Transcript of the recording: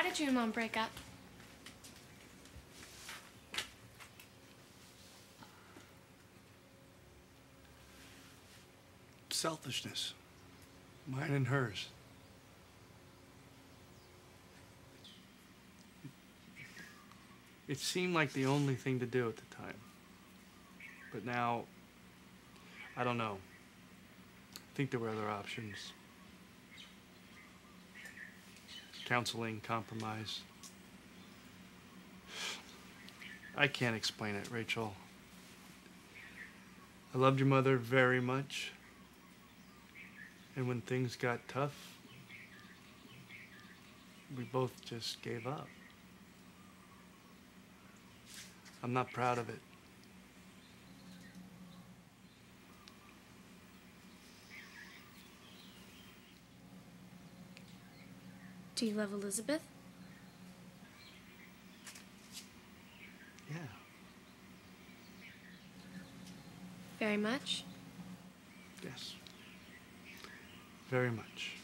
Why'd you and Mom break up? Selfishness. Mine and hers. It seemed like the only thing to do at the time. But now, I don't know. I think there were other options. Counseling, compromise. I can't explain it, Rachel. I loved your mother very much. And when things got tough, we both just gave up. I'm not proud of it. Do you love Elizabeth? Yeah. Very much? Yes. Very much.